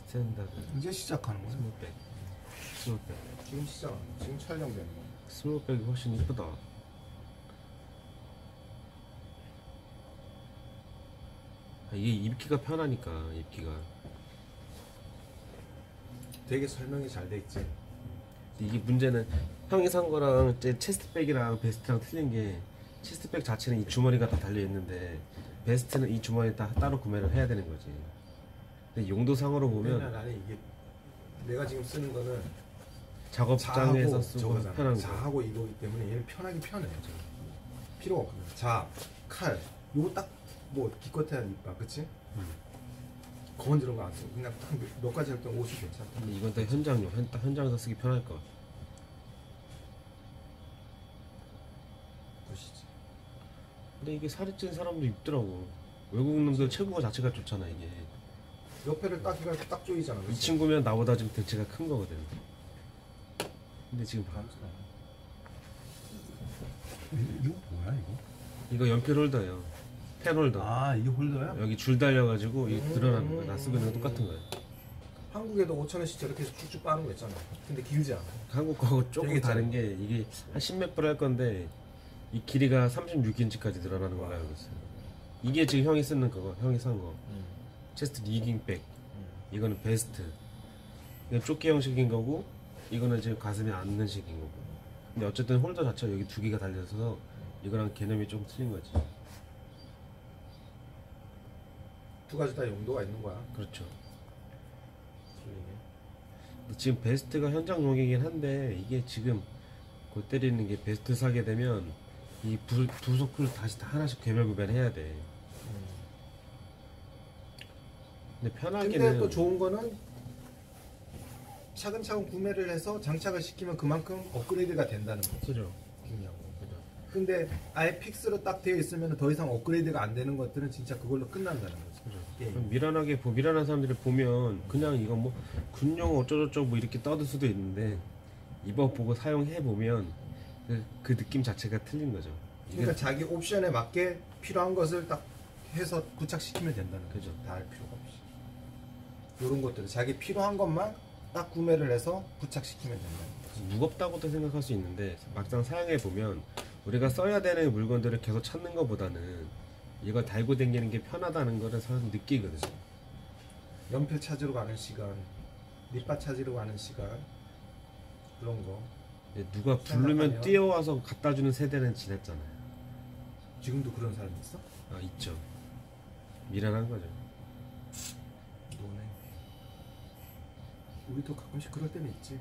스탠다드 이제 시작하는 거야. 스몰백. 스몰백. 지금 시작. 지금 촬영되는 거. 스몰백이 훨씬 이쁘다. 이게 입기가 편하니까. 입기가 되게 설명이 잘 돼 있지. 이게 문제는 형이 산 거랑 체스트백이랑 베스트랑 틀린 게, 체스트백 자체는 이 주머니가 다 달려 있는데 베스트는 이 주머니 다 따로 구매를 해야 되는 거지. 근데 용도상으로 보면 나는 이게 내가 지금 쓰는 거는 작업장에서 쓰고 편한 거. 자하고 이거기 때문에 얘는 편하긴 편해. 필요가 없거든. 자, 칼, 요거 딱 뭐 기껏해야 이빠, 그치? 거원 이런 거 안 쓰고 그냥 딱 몇 가지 할 때 옷이 괜찮다. 근데 이건 딱 현장용, 딱 현장에서 쓰기 편할 것 같아. 보시지. 근데 이게 살이 찐 사람도 입더라고. 외국 놈들 체구가 자체가 좋잖아 이게. 옆에를 딱 해가지고 딱 조이잖아. 이 친구면 나보다 좀 대체가 큰 거거든. 근데 지금 봐. 이거 뭐야 이거? 이거 연필 홀더예요. 펜 홀더. 아, 이게 홀더야? 여기 줄 달려가지고 이게 드러나는 거야. 나 쓰고 있는 거 똑같은 거야. 한국에도 5,000원씩 저렇게 쭉쭉 빠는 거 있잖아. 근데 길지 않아. 한국 거하고 조금 되게 다른 게, 이게 한 10몇 불 할 건데 이 길이가 36인치까지 늘어나는 걸로 알고 있어요. 이게 지금 형이 쓰는 거고, 형이 산 거. 체스트 리깅백. 이거는 베스트. 이건 조끼 형식인 거고, 이거는 지금 가슴에 앉는 식인 거고. 근데 어쨌든 홀더 자체가 여기 두 개가 달려서 이거랑 개념이 좀 틀린 거지. 두 가지 다 용도가 있는 거야. 그렇죠. 지금 베스트가 현장용이긴 한데, 이게 지금 골 때리는 게, 베스트 사게 되면 이 부속을 다시 다 하나씩 개별 구매해야 돼. 근데 편하기는. 근데 또 좋은 거는 차근차근 구매를 해서 장착을 시키면 그만큼 업그레이드가 된다는 거죠. 그죠. 중요한 거. 근데 아예 픽스로 딱 되어 있으면 더 이상 업그레이드가 안 되는 것들은 진짜 그걸로 끝난다는 거죠. 그죠. 예. 미련한 사람들이 보면 그냥 이거 뭐 군용 어쩌고저쩌고 뭐 이렇게 떠들 수도 있는데, 입어보고 사용해 보면 그 느낌 자체가 틀린 거죠. 그러니까 자기 옵션에 맞게 필요한 것을 딱 해서 부착시키면 된다는 거죠. 그죠. 다 할 필요가 없이. 이런 것들은 자기 필요한 것만 딱 구매를 해서 부착시키면 된다는 거죠. 무겁다고도 생각할 수 있는데, 막상 사용해 보면 우리가 써야 되는 물건들을 계속 찾는 것보다는 이걸 달고 다니는 게 편하다는 거를 사실 느끼거든요. 연필 찾으러 가는 시간, 밑바 찾으러 가는 시간, 그런 거. 누가 부르면 뛰어와서 갖다 주는 세대는 지났잖아요. 지금도 그런 사람이 있어? 아, 있죠. 미련한 거죠. 노네. 우리도 가끔씩 그럴 때는 있지.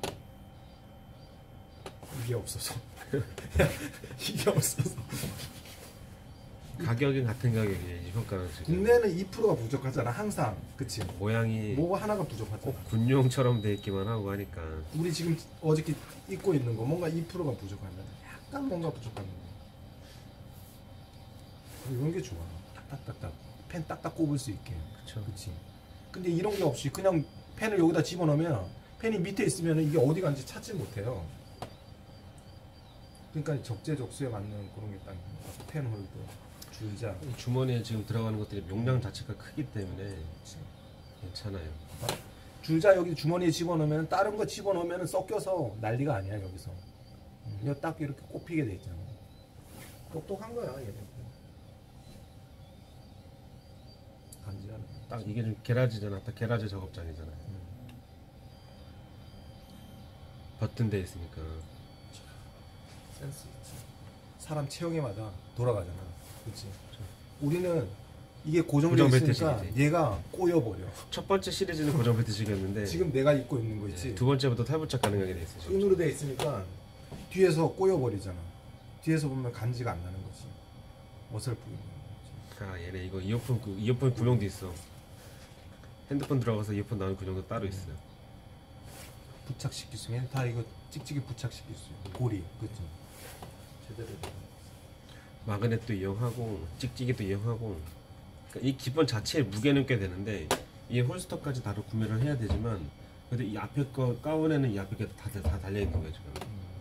이게 없어서. 이게 없어서. 가격은 같은 가격이에요. 평가는 지금. 국내는 2%가 부족하잖아, 항상. 그치? 모양이 뭐가 하나가 부족하잖아. 꼭 군용처럼 돼 있기만 하고 하니까. 우리 지금 어저께 입고 있는 거 뭔가 2%가 부족하면 약간 뭔가 부족한 거. 이런 게 좋아. 딱딱딱딱 펜 딱딱 꼽을 수 있게. 그쵸. 그치? 근데 이런 게 없이 그냥 펜을 여기다 집어넣으면 펜이 밑에 있으면 이게 어디 간지 찾지 못해요. 그러니까 적재적소에 맞는 그런 게 딱 펜 홀더, 줄자. 주머니에 지금 들어가는 것들이 용량 자체가 크기 때문에 괜찮아요. 줄자 여기 주머니에 집어넣으면 다른 거 집어넣으면 섞여서 난리가 아니야 여기서. 이거 딱 이렇게 꼽히게 돼 있잖아. 똑똑한 거야 얘는. 간지가 딱 이게 좀 게라지잖아. 딱 게라지 작업장이잖아요. 버튼 돼 있으니까. 센스 있지. 사람 체형에마다 돌아가잖아. 그치? 우리는 이게 고정되어 있으니까 벨트식이지. 얘가 꼬여버려. 첫 번째 시리즈는 고정 벨트식이었는데, 지금 내가 입고 있는 거 있지? 두 번째부터 탈부착 가능하게 돼 있어요. 끈으로 되어 있으니까 뒤에서 꼬여버리잖아. 뒤에서 보면 간지가 안 나는 거지. 어설프게. 아, 얘네 이거 이어폰 구멍도 있어. 핸드폰 들어가서 이어폰 나오는 구멍도 따로 있어요. 부착시킬 수 있으면 다 이거 찍찍이 부착시킬 수 있어. 고리, 그치? 제대로. 마그넷도 이용하고 찍찍이도 이용하고. 그러니까 이 기본 자체의 무게는 꽤 되는데, 이 홀스터까지 다로 구매를 해야 되지만, 그래도 이 앞에 거 가운에는 이 앞에 게 다 달려 있는 거예요 지금.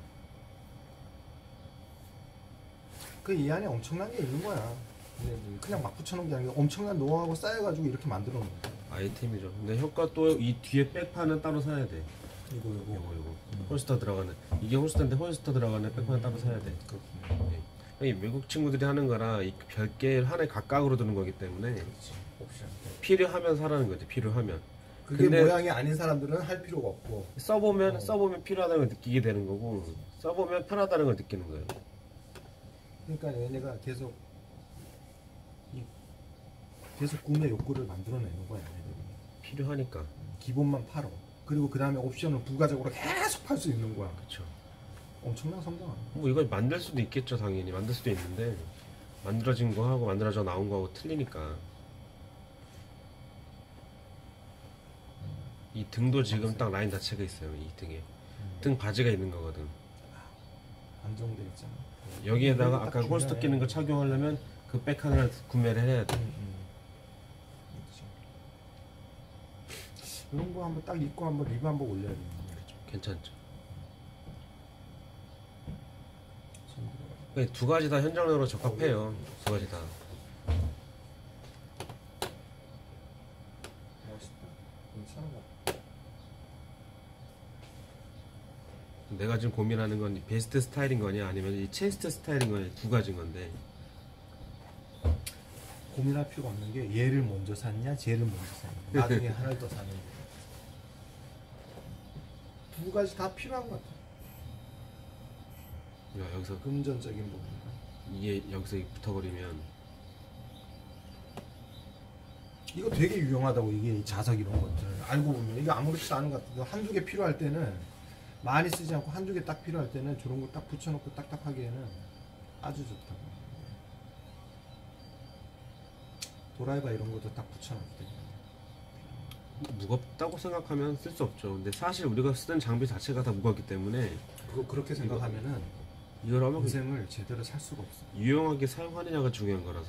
그 이 안에 엄청난 게 있는 거야. 그냥 막 붙여놓은 게 아니라 엄청난 노하우가 쌓여가지고 이렇게 만들어 놓은 거야. 아이템이죠. 근데 효과 또 이 뒤에 백판은 따로 사야 돼. 이거 홀스터 들어가는 이게 홀스터인데 홀스터 들어가는 백판은 따로 사야 돼. 그렇군요. 이 외국 친구들이 하는 거라 이 별개 하나에 각각으로 드는 거기 때문에 그렇지. 옵션. 필요하면 사라는 거지. 필요하면. 그게 근데 모양이 아닌 사람들은 할 필요가 없고 써보면 필요하다는 걸 느끼게 되는 거고 써보면 편하다는 걸 느끼는 거예요. 그러니까 얘네가 계속 구매 욕구를 만들어내는 거야. 얘네들이. 필요하니까. 기본만 팔어. 그리고 그 다음에 옵션을 부가적으로 계속 팔 수 있는 거야. 그렇죠. 엄청난 성장하네. 뭐 이걸 만들 수도 있겠죠. 당연히 만들 수도 있는데 만들어진 거 하고 만들어져 나온 거하고 틀리니까. 이 등도 지금 딱 라인 자체가 있어요. 이 등에 등 바지가 있는 거거든. 안정돼 있잖아. 여기에다가 아까 딱 홀스터 중요해. 끼는 거 착용하려면 그 백 하나를 구매를 해야 돼. 그렇지. 이런 거 한번 딱 입고 한번 리뷰 한번 올려야겠네. 괜찮죠. 두 가지 다 현장적으로 적합해요. 두 가지 다. 멋있다. 괜찮은 것 같아. 내가 지금 고민하는 건 베스트 스타일인 거냐 아니면 이 체스트 스타일인 거냐 두 가지인 건데 고민할 필요가 없는 게 얘를 먼저 샀냐, 쟤를 먼저 샀냐. 나중에 하나를 더 사는 거. 두 가지 다 필요한 것 같아. 야, 여기서 금전적인 부분. 이게 여기서 붙어버리면 이거 되게 유용하다고. 이게 자석 이런 것들 알고 보면 이게 아무렇지도 않은 것 같아. 한두 개 필요할 때는 많이 쓰지 않고 한두 개 딱 필요할 때는 저런 거 딱 붙여놓고 딱딱하기에는 아주 좋다고. 도라이바 이런 것도 딱 붙여놓고 무겁다고 생각하면 쓸 수 없죠. 근데 사실 우리가 쓰는 장비 자체가 다 무겁기 때문에 그렇게 생각하면은 이걸 하면 인생을 제대로 살 수가 없어. 유용하게 사용하느냐가 중요한 거라서.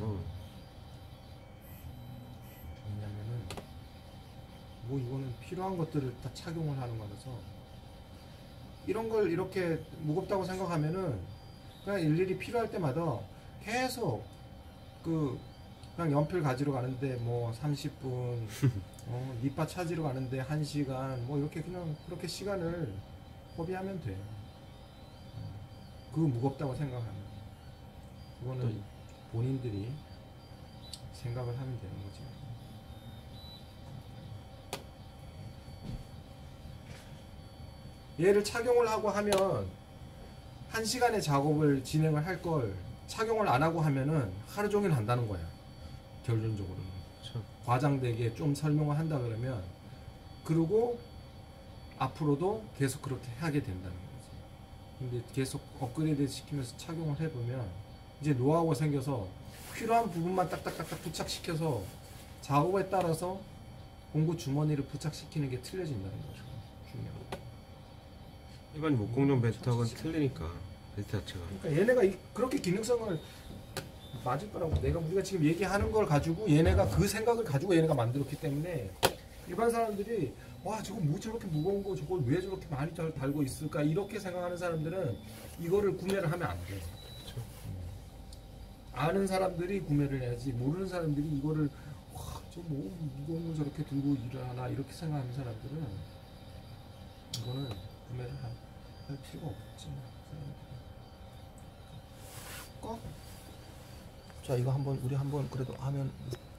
왜냐면은 뭐 이거는 필요한 것들을 다 착용을 하는 거라서 이런 걸 이렇게 무겁다고 생각하면은 그냥 일일이 필요할 때마다 계속 그냥 연필 가지러 가는데 뭐 30분 니파 찾으러 가는데 1시간 뭐 이렇게 그냥 그렇게 시간을 허비하면 돼. 그거 무겁다고 생각하면 그거는 본인들이 생각을 하면 되는 거지. 얘를 착용을 하고 하면 1시간의 작업을 진행을 할 걸 착용을 안 하고 하면은 하루 종일 한다는 거야. 결론적으로는. 그렇죠. 과장되게 좀 설명을 한다 그러면 그리고 앞으로도 계속 그렇게 하게 된다는 거지. 근데 계속 업그레이드 시키면서 착용을 해보면 이제 노하우가 생겨서 필요한 부분만 딱딱딱딱 부착시켜서 작업에 따라서 공구 주머니를 부착시키는 게 틀려진다는 거죠. 중요한 거. 일반 목공용 벨트하고는 틀리니까 벨트 자체가. 그러니까 얘네가 그렇게 기능성을 맞을 거라고. 우리가 지금 얘기하는 걸 가지고 얘네가 그 생각을 가지고 얘네가 만들었기 때문에 일반 사람들이 와 저거 뭐 저렇게 무거운 거 저걸 왜 저렇게 많이 달고 있을까 이렇게 생각하는 사람들은 이거를 구매를 하면 안 돼. 그렇죠. 아는 사람들이 구매를 해야지 모르는 사람들이 이거를 와 저 뭐 무거운 거 저렇게 들고 일하나 이렇게 생각하는 사람들은 이거는 구매를 할 필요가 없지. 꺼. 자 이거 우리 한번 그래도 하면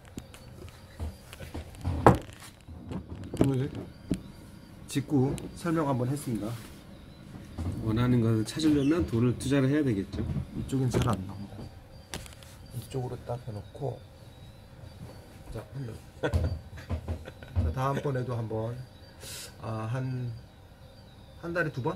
오늘 직구 설명 한번 했습니다. 원하는 것을 찾으려면 돈을 투자를 해야 되겠죠. 이쪽은 잘 안 나온다. 이쪽으로 딱 해놓고 자, 자 다음번에도 한번 한 달에 2번?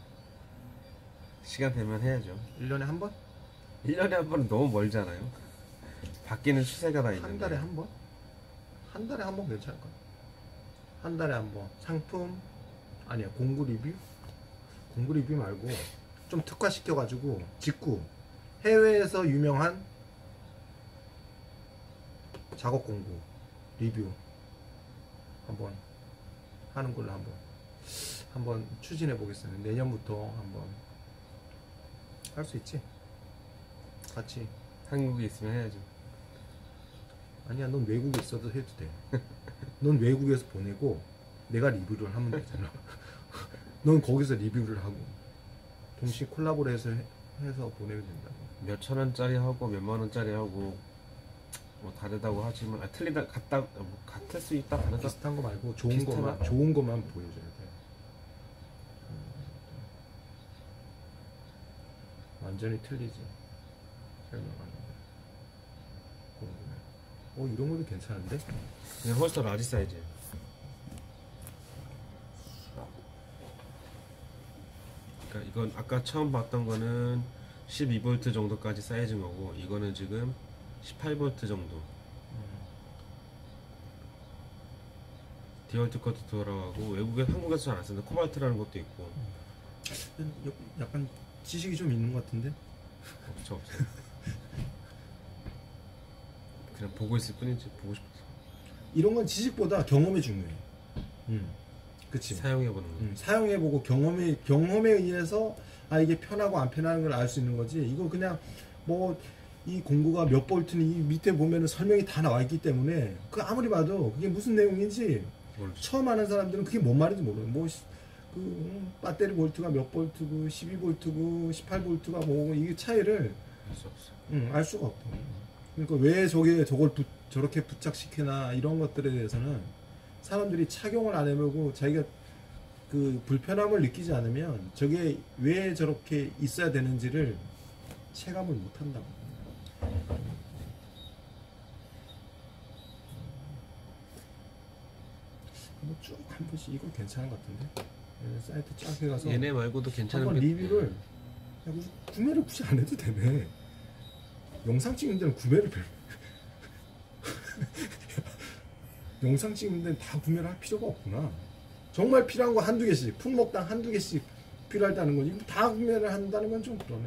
시간 되면 해야죠. 1년에 한 번? 1년에 한 번은 너무 멀잖아요. 바뀌는 추세가 다 있는데. 한 달에 한 번? 한 달에 한 번 괜찮을 거야. 한 달에 한 번. 상품 아니야 공구 리뷰 말고 좀 특화시켜가지고 직구 해외에서 유명한 작업 공구 리뷰 한번 하는 걸로 한번 추진해 보겠습니다. 내년부터 한번 할 수 있지? 같이. 한국에 있으면 해야죠. 아니야 넌 외국에 있어도 해도 돼. 넌 외국에서 보내고 내가 리뷰를 하면 되잖아. 넌 거기서 리뷰를 하고 동시에 콜라보레이션 해서 보내면 된다고. 몇 천 원짜리 하고 몇만 원짜리 하고 뭐 다르다고 하지만 틀리다 같다 뭐 같을 수 있다 다르다 비슷한 거 말고 좋은 비슷하다. 것만 보여줘야 돼. 완전히 틀리지. 설명하는데. 궁금해. 이런 것도 괜찮은데? 그냥 홀스터 라지 사이즈. 그러니까 이건 아까 처음 봤던 거는 12V 정도까지 사이즈인 거고 이거는 지금 18V 정도. 디월트 컷도 돌아가고 외국에 한국에서 잘 안 쓰는데 코발트라는 것도 있고. 약간 지식이 좀 있는 것 같은데? 없어. 그냥 보고 있을 뿐이지 보고 싶어서. 이런 건 지식보다 경험이 중요해. 그치? 사용해보는 거. 사용해보고 경험에 의해서 이게 편하고 안 편한 걸 알 수 있는 거지. 이거 그냥 뭐 이 공구가 몇 볼트니 이 밑에 보면은 설명이 다 나와 있기 때문에 그 아무리 봐도 그게 무슨 내용인지 처음 하는 사람들은 그게 뭔 말인지 모르는. 뭐 배터리 볼트가 몇 볼트고 12볼트고 18볼트가 뭐고 이게 차이를 알 수 없어. 알 수가 없다. 그러니까 왜 저걸 저렇게 부착시키나 이런 것들에 대해서는 사람들이 착용을 안 해보고 자기가 그 불편함을 느끼지 않으면 저게 왜 저렇게 있어야 되는지를 체감을 못 한다고. 뭐 쭉 한 번씩 이거 괜찮은 것 같은데. 사이트 쫙 해가서 얘네 말고도 괜찮은 한번 리뷰를 구매를 굳이 안 해도 되네. 영상 찍는 데는 구매를 영상 찍는 데는 다 구매를 할 필요가 없구나. 정말 필요한 거 한두 개씩, 품목당 한두 개씩 필요하다는 거지. 다 구매를 한다는 건 좀 그러네.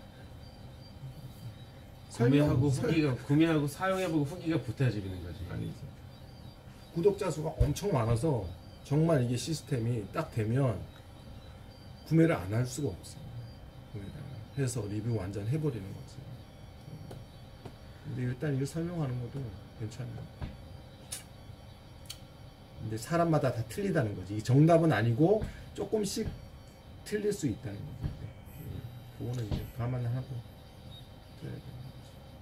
구매하고 사용해보고 후기가 붙어야 재밌는 거지. 아니지. 구독자 수가 엄청 많아서 정말 이게 시스템이 딱 되면 구매를 안 할 수가 없어. 해서 리뷰 완전 해버리는 거지. 근데 일단 이거 설명하는 것도 괜찮은 것 같아. 근데 사람마다 다 틀리다는 거지. 이 정답은 아니고 조금씩 틀릴 수 있다는 거지. 그거는 이제 감안하고 그래야 되는 거지.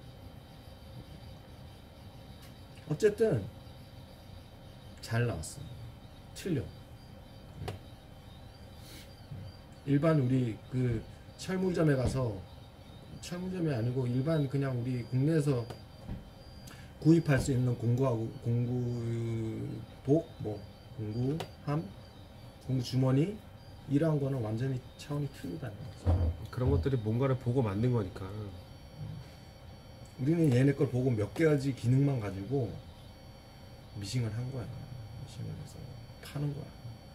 어쨌든 잘 나왔어. 틀려. 일반 우리 그 철물점에 가서, 철물점이 아니고 일반 그냥 우리 국내에서 구입할 수 있는 공구하고 공구복, 뭐 공구함, 공구주머니 이런 거는 완전히 차원이 틀리다는 거죠. 그런 것들이 뭔가를 보고 만든 거니까. 우리는 얘네 걸 보고 몇 가지 기능만 가지고 미싱을 한 거야. 미싱을 해서 파는 거야.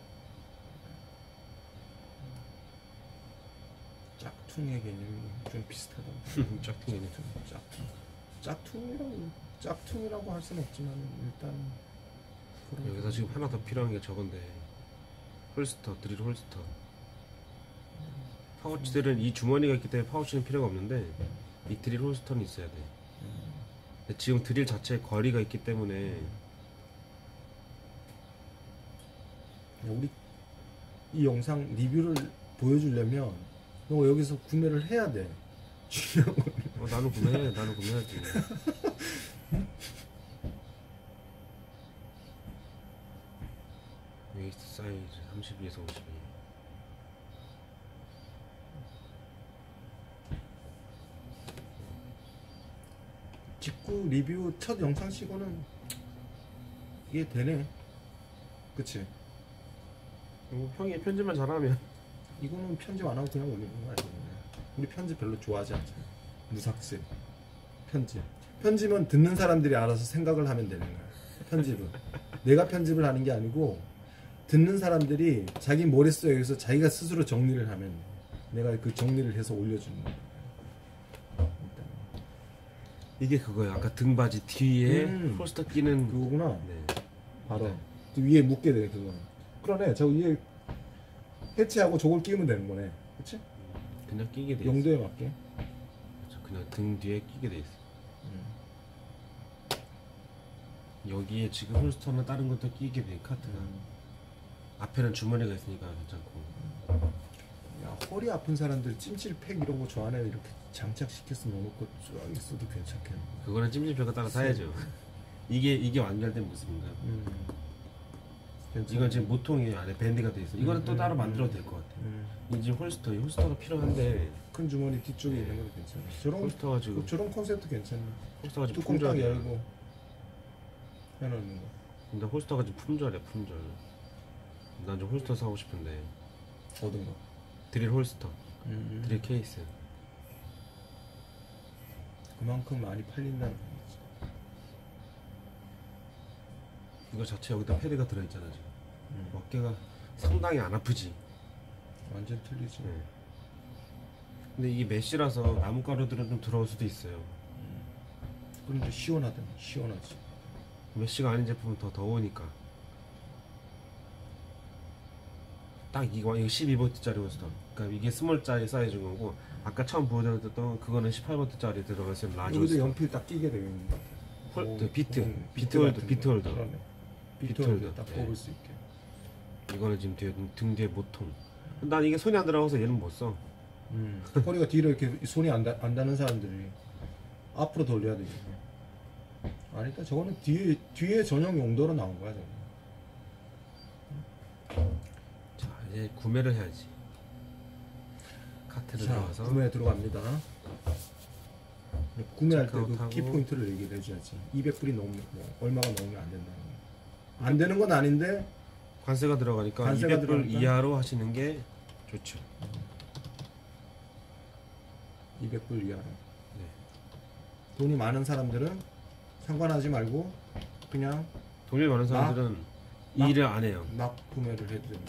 짝퉁의 개념이 좀 비슷하다. 짝퉁 개념. 짝퉁이라고 할 수는 없지만 일단 여기서 지금 하나 더 필요한 게 저건데 홀스터, 드릴 홀스터. 파우치들은 이 주머니가 있기 때문에 파우치는 필요가 없는데 이 드릴 홀스터는 있어야 돼. 근데 지금 드릴 자체에 거리가 있기 때문에 우리 이 영상 리뷰를 보여주려면 너 여기서 구매를 해야 돼. 중요한 건. 나는 구매해. 나는 구매하지. 웨이스트 사이즈 32에서 52. 직구 리뷰 첫 영상 치고는 이게 되네. 그치? 형이 편집만 잘하면 이거는 편집 안 하고 그냥 올리는 거야. 우리 편집 별로 좋아하지 않잖아. 무삭제 편집은 듣는 사람들이 알아서 생각을 하면 되는 거야. 편집은 내가 편집을 하는 게 아니고 듣는 사람들이 자기 머릿속에서 자기가 스스로 정리를 하면 내가 그 정리를 해서 올려주는 거야. 이게 그거야. 아까 등바지 뒤에 홀스터 끼는 그거구나. 네. 바로 위에 묶게 돼. 그거 그러네. 저 위에 해체하고 저걸 끼우면 되는 거네. 그치? 그냥 끼게 돼 있어. 용도에 맞게. 그냥 등 뒤에 끼게 돼 있어. 여기에 지금 홀스터나 다른 것도 끼게 돼 카트가. 앞에는 주머니가 있으니까 괜찮고. 야, 허리 아픈 사람들 찜질팩 이런 거 좋아하네. 이렇게 장착시켜서 넣어놓고 쫙 있어도 괜찮겠네. 그거는 찜질팩을 따라 사야죠. 이게 완결된 모습인가. 이건 지금 모통이 안에 밴드가 돼 있어. 이거는 또 따로 만들어도 될 것 같아. 이 지금 홀스터가 필요한데 큰 주머니 뒤쪽에 있는 것도 괜찮아. 저런 홀스터가 지금 저런 콘셉트 괜찮네. 홀스터가 지금 뚜껑 딱 품절이야. 열고 해놓는 거. 근데 홀스터가 지금 품절이야, 품절. 난 좀 홀스터 사고 싶은데. 어떤 거? 드릴 홀스터, 드릴 케이스. 그만큼 많이 팔린다는 거지. 이거 자체 여기다 패드가 들어있잖아 지금. 어깨가 상당히 안 아프지. 완전 틀리지. 근데 이게 메쉬라서 나뭇가루들은 좀 들어올 수도 있어요. 그런데 시원하더니 시원하지. 메쉬가 아닌 제품은 더 더우니까. 딱 이거 12V짜리 홀스터. 그러니까 이게 스몰짜리 사이즈인 거고, 아까 처음 보여드렸던 그거는 18V짜리 들어가서 라지 여기도 홀스터. 연필 딱 끼게 되어 있는 것 같아. 비트 같은 홀더. 거. 그러네. 비트 홀더. 홀더 딱 뽑을 수 있게. 이거는 지금 등 뒤에 모통. 난 이게 손이 안 들어가서 얘는 못 써. 허리가 뒤로 이렇게 손이 안 닿는 사람들이 앞으로 돌려야 되겠네. 아니다, 저거는 뒤에 전용 용도로 나온 거야, 저거. 자, 이제 구매를 해야지. 카트를 자, 들어가서 구매 들어갑니다. 구매할 때 그 체크아웃하고. 키포인트를 얘기를 해줘야지. 200불이 넘으면 얼마가 넘으면 안 된다는 거. 안 되는 건 아닌데 관세가 들어가니까 관세가 200불 들어가니까? 이하로 하시는 게 좋죠. 200불 이하로. 네. 돈이 많은 사람들은 상관하지 말고 그냥 돈이 많은 사람들은 이 일을 안 해요. 막 구매를 해도 됩니다.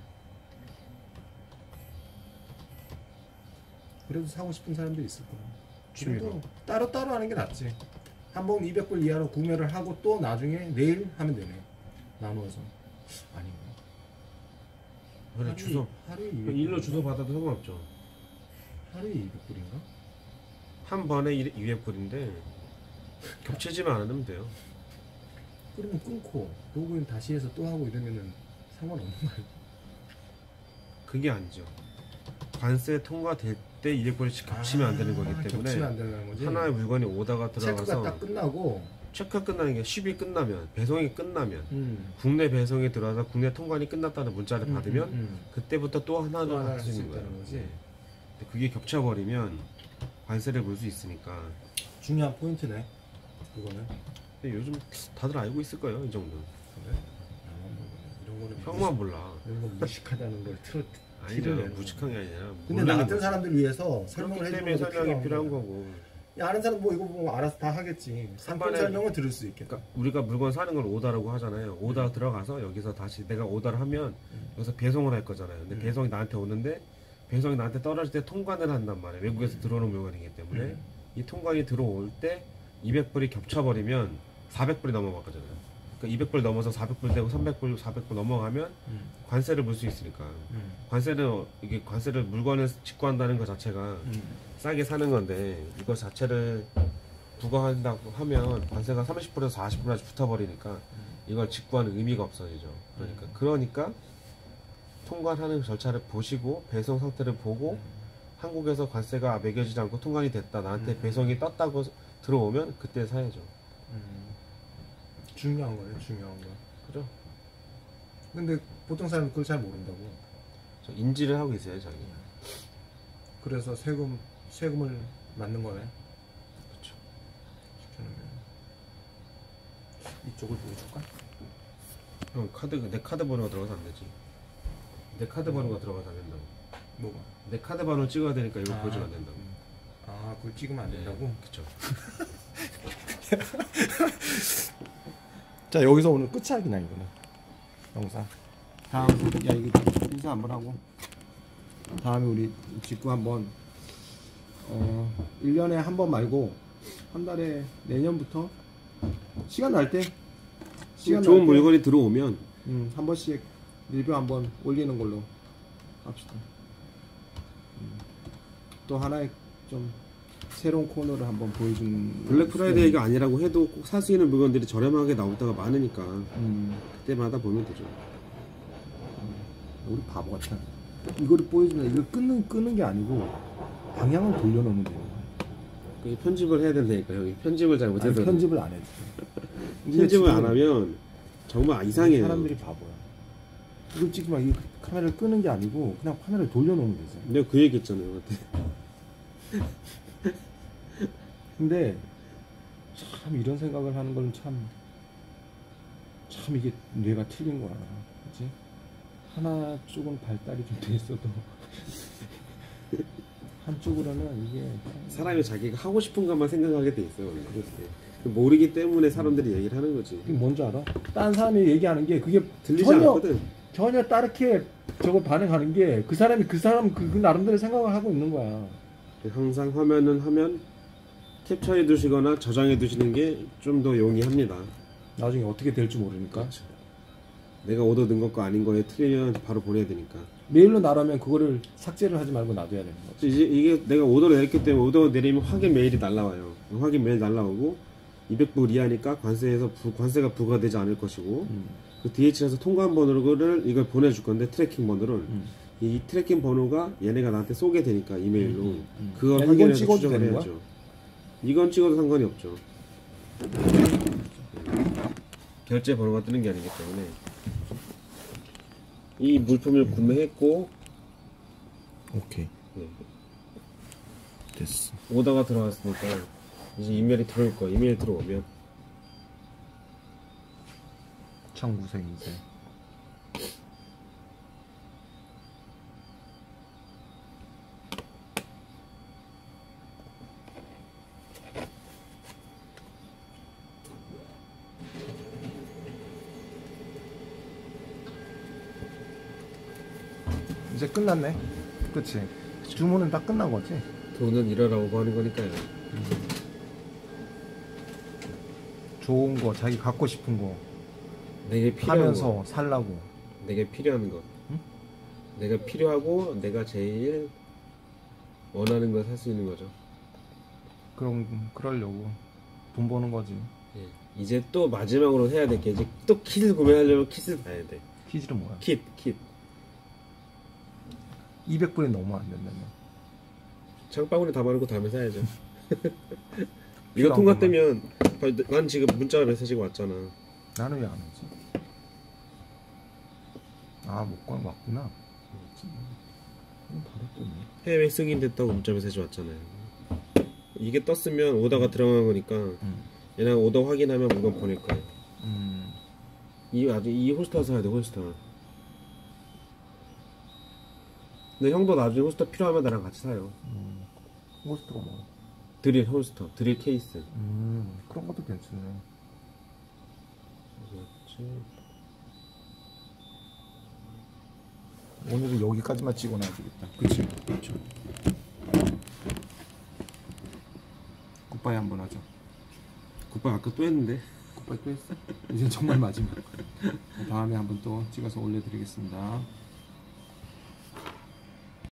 그래도 사고 싶은 사람도 있을 거야. 취미로. 그래도 따로따로 하는 게 낫지. 한번 200불 이하로 구매를 하고 또 나중에 내일 하면 되네. 나누어서. 아닌가? 그래, 주소. 하루에 일로 주소 받아도 상관없죠. 하루에 200불인가? 한 번에 200불인데 겹치지만 않으면 돼요. 그러면 끊고 로그인 다시 해서 또 하고 이러면은 상관없는 거 아니야? 그게 아니죠. 관세 통과될 때 200불씩 겹치면 안 되는 거기 때문에 겹치면 안 되는 거지. 하나의 물건이 오다가 체크가 들어가서 딱 끝나고 체크가 끝나는 게 10일 끝나면, 배송이 끝나면, 음. 국내 배송이 들어와서 국내 통관이 끝났다는 문자를 받으면 그때부터 또 하나를 또 하나 할 수 할수 있는 거예요. 있다는 거지. 네. 근데 그게 겹쳐버리면 관세를 물 수 있으니까. 중요한 포인트네. 그거는. 근데 요즘 다들 알고 있을 거예요, 이 정도는. 그래? 나만 모르네. 이런 거는 형만 몰라. 이런 건 무식하다는 걸 틀어. 아니죠. 내는 무식한 게 아니라. 근데 모르는 나 같은 거지. 사람들 위해서 설명을 그렇기 해주는 때문에 것도 설명이 필요한 거야. 거고. 야, 아는 사람 뭐 이거 보면 알아서 다 하겠지. 상품 번에- 설명을 들을 수 있겠다. 그러니까 우리가 물건 사는 걸 오다라고 하잖아요. 오다 들어가서 여기서 다시 내가 오다를 하면 여기서 배송을 할 거잖아요. 근데 배송이 나한테 오는데 배송이 나한테 떨어질 때 통관을 한단 말이에요. 외국에서 들어오는 물건이기 때문에 이 통관이 들어올 때 200불이 겹쳐버리면 400불이 넘어가거든요. 그러니까 200불 넘어서 400불 되고 300불, 400불 넘어가면 관세를 물 수 있으니까. 이게 관세를 물건을 직구한다는 것 자체가 싸게 사는 건데 이거 자체를 부과한다고 하면 관세가 30%에서 40%까지 붙어버리니까 이걸 직구하는 의미가 없어지죠. 그러니까 통관하는 절차를 보시고 배송 상태를 보고 한국에서 관세가 매겨지지 않고 통관이 됐다, 나한테 배송이 떴다고 들어오면 그때 사야죠. 중요한 거네, 중요한 거. 그죠? 근데 보통 사람은 그걸 잘 모른다고. 저 인지를 하고 있어요, 자기. 그래서 세금을 맞는 거네. 그렇죠. 시켜놓으면. 이쪽을 보여줄까? 형 내 카드 번호가 들어가서 안 되지. 내 카드 번호가 들어가서 안 된다고. 뭐가? 내 카드 번호 찍어야 되니까 이거 보여주면 안 된다고. 아, 그걸 찍으면 안 된다고? 그쵸. 자, 여기서 오늘 끝이야기나 이거는 영상. 다음 야 이거 인사 한번 하고 다음에 우리 직구 한번 1년에 한 번 말고 한 달에 내년부터 시간 날 때 좋은 물건이 들어오면 한 번씩 리뷰 한번 올리는 걸로 합시다. 또 하나의 좀 새로운 코너를 한번 보여준. 블랙 프라이데이가 아니라고 해도 꼭 살 수 있는 물건들이 저렴하게 나올 때가 많으니까 그때마다 보면 되죠. 우리 바보 같아. 이거를 보여주면 이걸 끄는 게 아니고 방향을 돌려놓으면 되는 거야. 그게 편집을 해야 된다니까 형이. 편집을 잘 못해서. 아니, 편집을 안 해줘. 편집을 안 하면 정말 이상해요. 사람들이 바보야. 이걸 찍지 마. 이 카메라를 끄는 게 아니고 그냥 카메라를 돌려놓으면 되지. 내가 그 얘기 했잖아요. 근데 참 이런 생각을 하는 건 참 이게 뇌가 틀린 거야. 그치? 하나 쪽은 발달이 좀 돼 있어도 한쪽으로는 이게 사람이 자기가 하고 싶은 것만 생각하게 돼 있어요. 원래. 모르기 때문에 사람들이 얘기를 하는 거지. 그게 뭔지 알아? 딴 사람이 얘기하는 게 그게 들리지 않거든. 전혀 다르게 저거 반응하는 게 그 사람이 그 나름대로 생각을 하고 있는 거야. 항상 화면은 하면 캡처해 두시거나 저장해 두시는 게 좀 더 용이합니다. 나중에 어떻게 될지 모르니까. 그렇죠. 내가 오더 넣은 것과 아닌 거에 틀리면 바로 보내야 되니까. 메일로 나라면 그거를 삭제를 하지 말고 놔둬야 되는 거지. 이제 이게 내가 오더를 내렸기 때문에 오더 내리면 확인 메일이 날라와요. 확인 메일 날라오고 200불 이하니까 관세가 부과되지 않을 것이고 그 DH에서 통관 번호를 이걸 보내줄 건데 트래킹 번호를 이 트래킹 번호가 얘네가 나한테 쏘게 되니까 이메일로 그걸 확인해서 추적을 해야죠. 이건 찍어도 상관이 없죠. 결제 번호가 뜨는 게 아니기 때문에 이 물품을 구매했고 오케이. 네. 됐어. 오더가 들어왔으니까 이제 이메일이 들어올 거야. 이메일 들어오면 청구세 이제. 이제 끝났네. 그치? 주문은 다 끝난 거지? 돈은 일하라고 하는 거니까요. 좋은 거, 자기 갖고 싶은 거 내게 필요한 하면서 거. 살라고. 내게 필요한 것. 응? 내가 필요하고 내가 제일 원하는 걸 살 수 있는 거죠. 그러려고 돈 버는 거지. 예. 이제 또 마지막으로 해야 될 게 이제 또 킷을 구매하려면 킷을 사야 돼. 키즈는 뭐야? 킷. 200불이 너무 안 된다며. 장바구니 담아놓고 다음에 사야죠. 이거 통과되면 난 지금 문자가 메시지가 왔잖아. 나는 왜 안 오지? 아, 못 왔구나. 바로 뜨네. 해외 승인됐다고 문자 메시지 왔잖아요. 이게 떴으면 오더가 들어간 거니까 얘네가 오더 확인하면 물건 보낼 거예요. 이 홀스터 사야 돼. 홀스터. 근데 형도 나중에 홀스터 필요하면 나랑 같이 사요. 홀스터가 뭐야? 드릴 홀스터, 드릴 케이스. 그런 것도 괜찮네. 오늘은 여기까지만 찍어놔야 되겠다. 그치? 그렇죠. 굿바이 한번 하자. 굿바이 아까 또 했는데. 굿바이 또 했어? 이제 정말 마지막. 다음에 한번 또 찍어서 올려드리겠습니다.